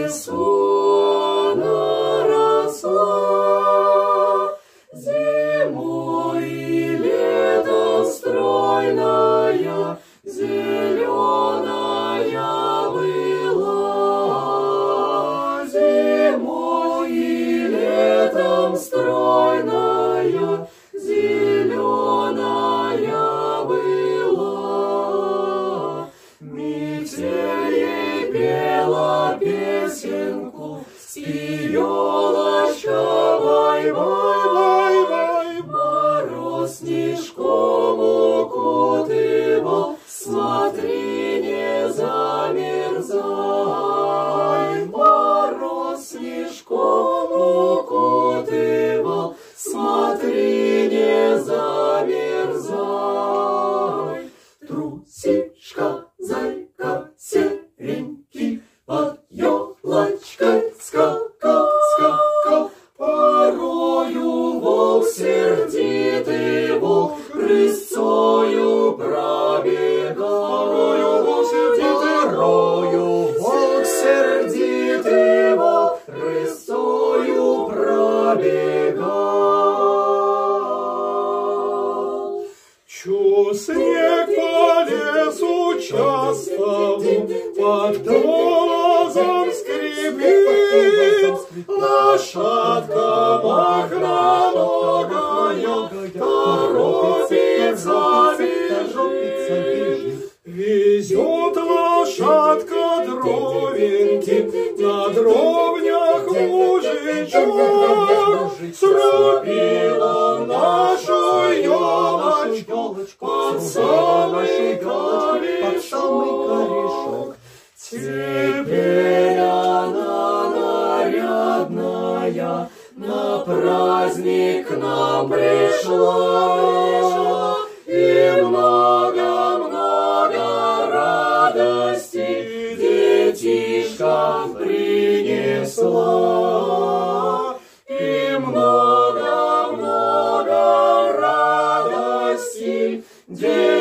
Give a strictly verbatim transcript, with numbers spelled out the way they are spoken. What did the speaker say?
лесу наросла, зимой и летом стройная, зеленая была. Зимой и летом стройная, зеленая была. Метель ей пела песенку, спи, елочка, вай-вай-вай-вай. Мороз снежком укутывал, смотри, не замерзай. Мороз снежком укутывал, смотри, не замерзай. Трусишка, зайка, серенький, под елочкой скакал, скакал. Порою волк, сердитый волк, рысцою пробегал. Порою волк, сердитый, порою волк, сердитый волк, рысцою пробегал. Чу снег по лесу часто, под глазом скрипит, лошадка махноногая торопится бежит. Везет лошадка дровеньки, на дровнях мужичок. Срубила нашу елочку под самый корешок. Теперь она нарядная, на праздник к нам пришла, и много-много радости детишкам принесла. И много-много радости детишкам